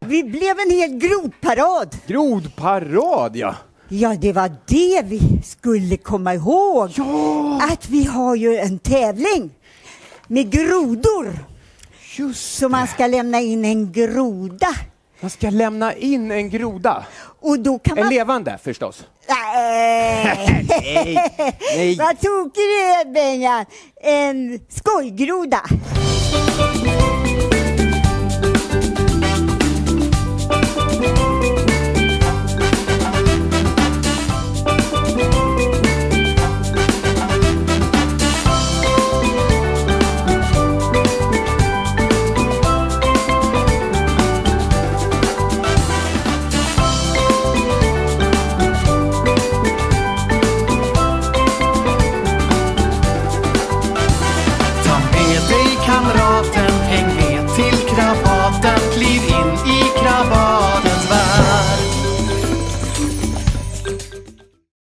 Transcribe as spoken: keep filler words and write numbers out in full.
Vi blev en hel grodparad. Grodparad, ja. Ja, det var det vi skulle komma ihåg. Ja. Att vi har ju en tävling med grodor. Just Så man ska lämna in en groda. Man ska lämna in en groda. Och då kan en man... levande förstås. Nej. nej, nej. Vad tokig du är, Benjan. En skojgroda.